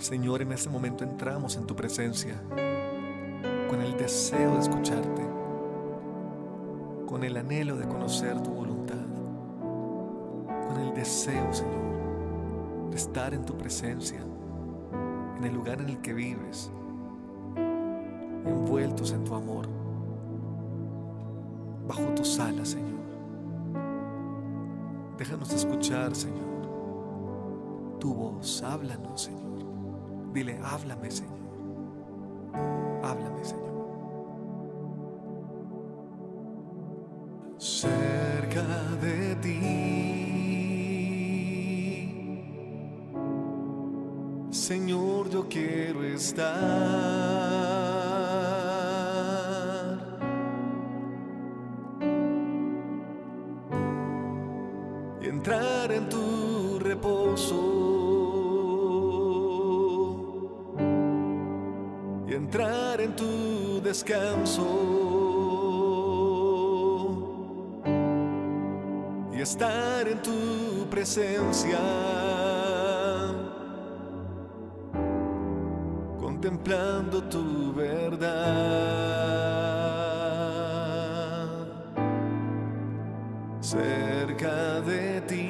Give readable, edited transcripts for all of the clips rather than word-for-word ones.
Señor, en este momento entramos en tu presencia con el deseo de escucharte, con el anhelo de conocer tu voluntad, con el deseo, Señor, de estar en tu presencia, en el lugar en el que vives, envueltos en tu amor, bajo tus alas, Señor. Déjanos escuchar, Señor, tu voz. Háblanos, Señor. Dile, háblame, Señor. Háblame, Señor. Cerca de ti, Señor, yo quiero estar. Y entrar en tu reposo. Y entrar en tu descanso. Y estar en tu presencia, contemplando tu verdad. Cerca de ti,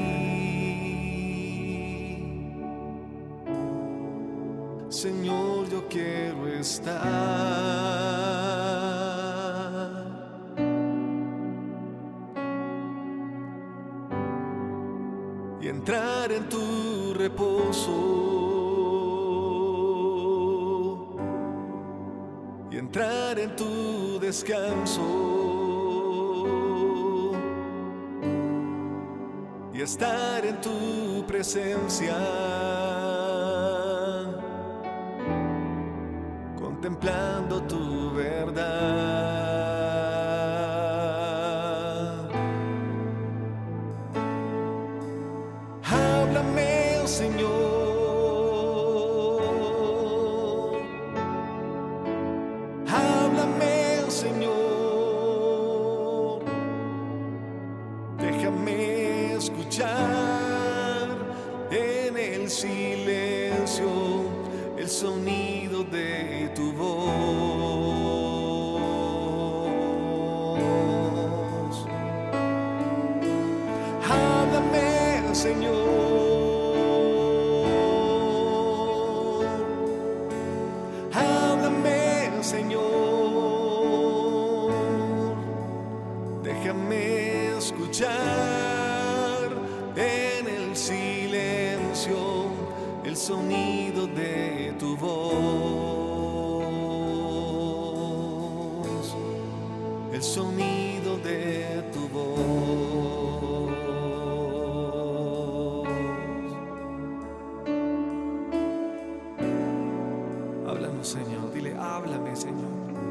Señor, yo quiero estar. Y entrar en tu reposo. Y entrar en tu descanso. Y estar en tu presencia, contemplando tu verdad. Háblame, oh Señor. Háblame, oh Señor. Déjame escuchar en el silencio el sonido de tu voz. Háblame, Señor. Háblame, Señor. Déjame escuchar en el silencio el sonido de tu voz, el sonido de tu voz. Háblanos, Señor, dile, háblame, Señor.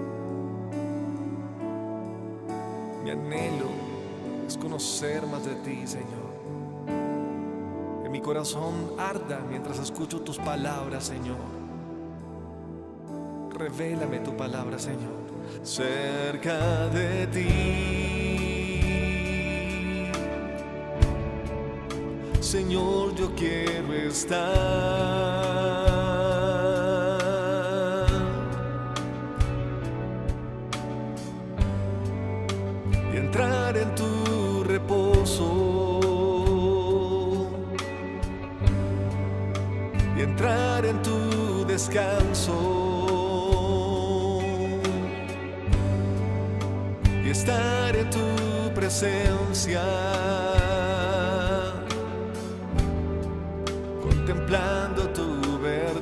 Mi anhelo es conocer más de ti, Señor. Que mi corazón arda mientras escucho tus palabras, Señor. Revélame tu palabra, Señor. Cerca de ti, Señor, yo quiero estar. Y entrar en tu reposo. Y entrar en tu descanso. Y estar en tu presencia, contemplando tu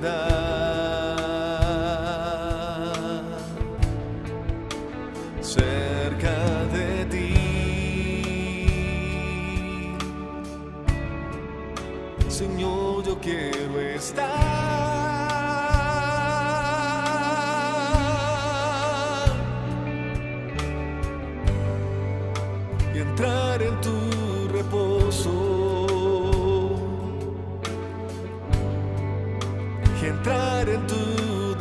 verdad. Cerca de ti, Señor, yo quiero estar. Y entrar en tu reposo. Y entrar en tu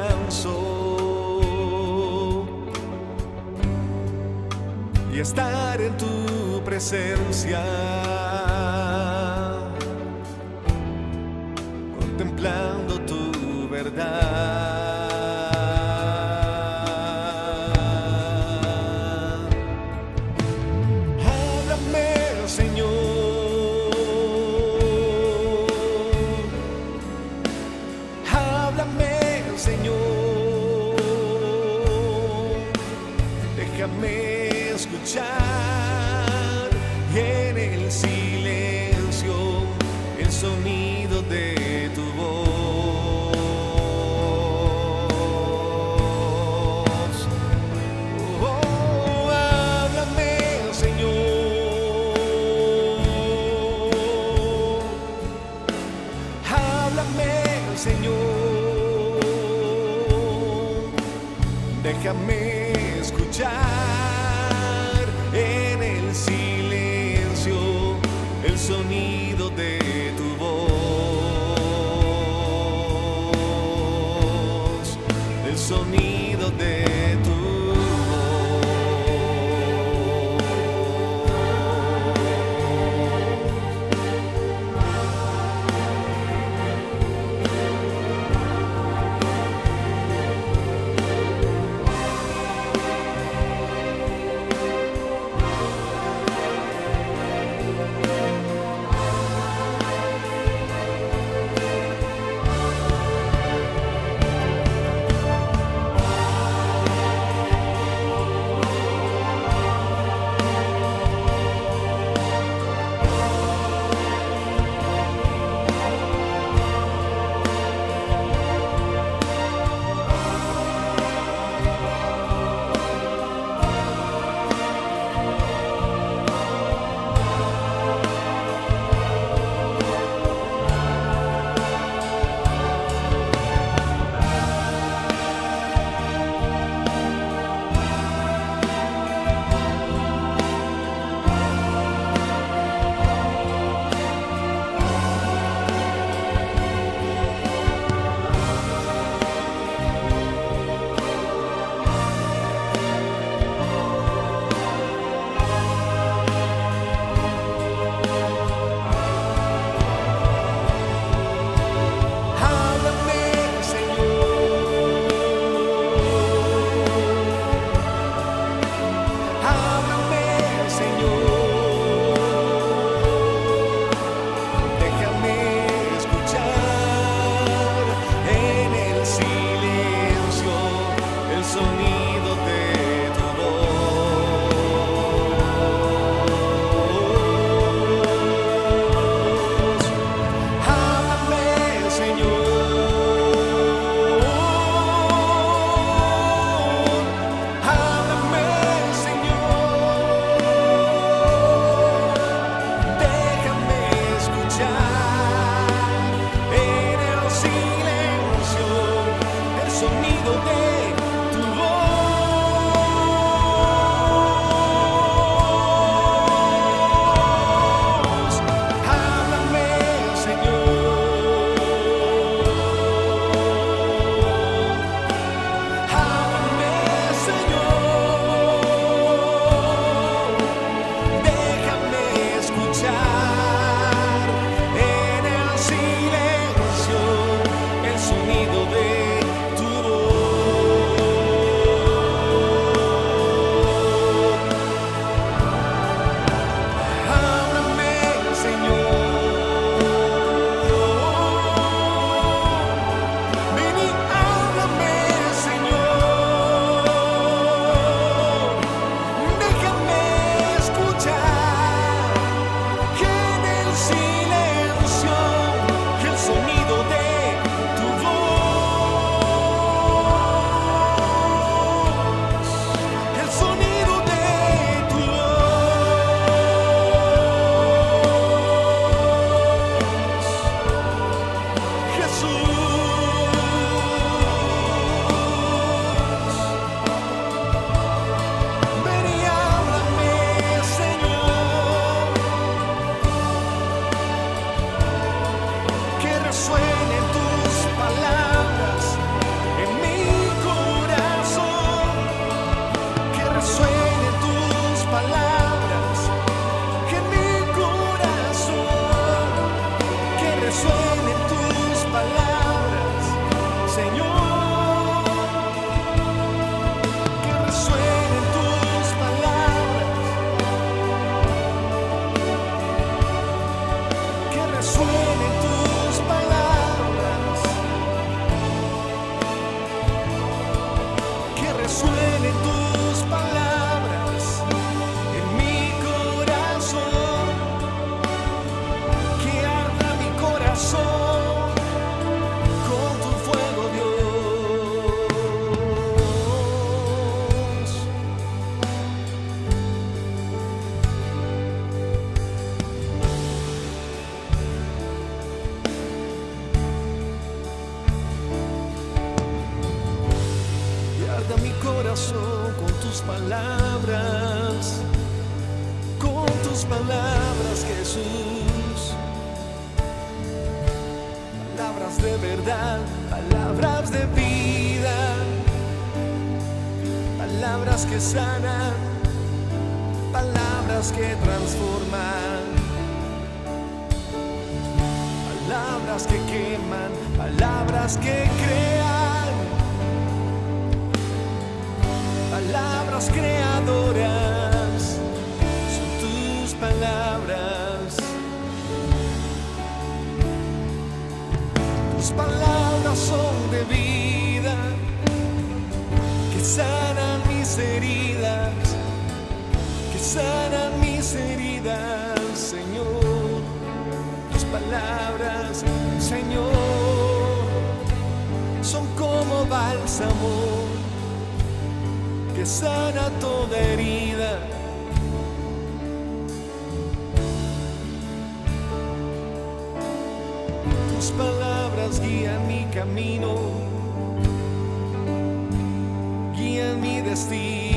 descanso. Y estar en tu presencia, contemplando tu Déjame escuchar en el silencio el sonido de tu voz. Oh, háblame, Señor. Háblame, Señor. Déjame escuchar en el silencio el sonido de tu voz, el sonido de tu voz. resuenen tus palabras. palabras, con tus palabras, Jesús. Palabras de verdad, palabras de vida, palabras que sanan, palabras que transforman, palabras que queman, palabras que crean, palabras creadoras, son tus palabras. Tus palabras son de vida, que sanan mis heridas, que sanan mis heridas, Señor. Tus palabras, Señor, son como bálsamo que sana toda herida. Tus palabras guían mi camino, guían mi destino.